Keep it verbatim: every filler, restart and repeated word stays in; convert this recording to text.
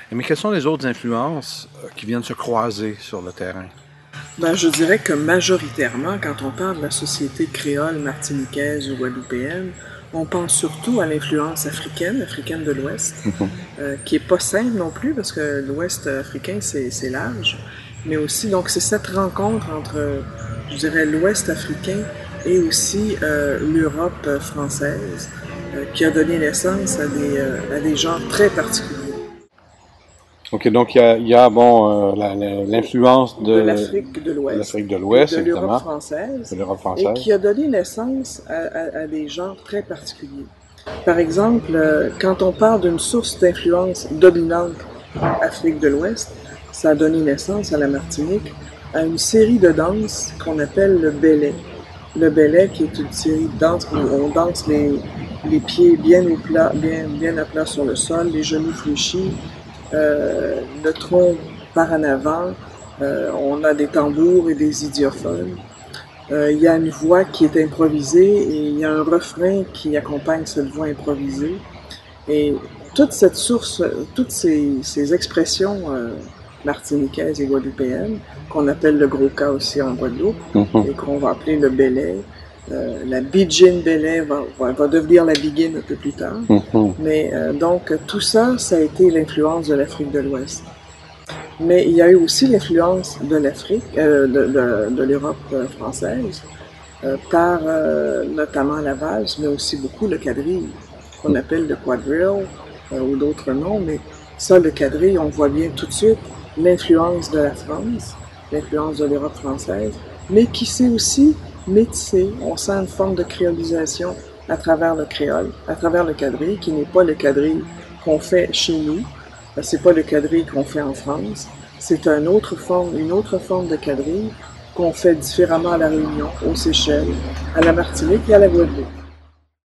Mais quelles sont les autres influences euh, qui viennent se croiser sur le terrain? Ben, je dirais que majoritairement, quand on parle de la société créole, martiniquaise ou guadeloupéenne, on pense surtout à l'influence africaine, africaine de l'Ouest, euh, qui est pas simple non plus parce que l'Ouest africain c'est c'est large, mais aussi donc c'est cette rencontre entre, je dirais, l'Ouest africain et aussi euh, l'Europe française euh, qui a donné naissance à des euh, à des genres très particuliers. OK, donc il y a, il y a, bon, euh, la- la- l'influence De de l'Afrique de l'Ouest l'Afrique de et l'Ouest, de l'Europe évidemment, de française l'Europe et française. qui a donné naissance à, à- à des genres très particuliers. Par exemple, euh, quand on parle d'une source d'influence dominante Afrique de l'Ouest, ça a donné naissance à la Martinique à une série de danses qu'on appelle le bellet. Le bellet qui est une série de danses où on danse les, les pieds bien au plat, bien, bien à plat sur le sol, les genoux fléchis, euh, le tronc par en avant, euh, on a des tambours et des idiophones. Euh, il y a une voix qui est improvisée et il y a un refrain qui accompagne cette voix improvisée. Et toute cette source, toutes ces, ces expressions euh, martiniquaises et guadeloupéennes, qu'on appelle le gros cas aussi en Guadeloupe, Mhm. et qu'on va appeler le belay, euh, la bidjin belay va, va, va devenir la biguine un peu plus tard. Mhm. Mais euh, donc tout ça, ça a été l'influence de l'Afrique de l'Ouest. Mais il y a eu aussi l'influence de l'Afrique, euh, de, de, de l'Europe euh, française, euh, par euh, notamment la valse, mais aussi beaucoup le quadrille, qu'on appelle le quadrille euh, ou d'autres noms. Mais ça, le quadrille, on voit bien tout de suite l'influence de la France, l'influence de l'Europe française, mais qui s'est aussi métissé. On sent une forme de créolisation à travers le créole, à travers le quadrille, qui n'est pas le quadrille qu'on fait chez nous. C'est pas le quadrille qu'on fait en France. C'est une autre forme, une autre forme de quadrille qu'on fait différemment à La Réunion, aux Seychelles, à la Martinique et à la Guadeloupe.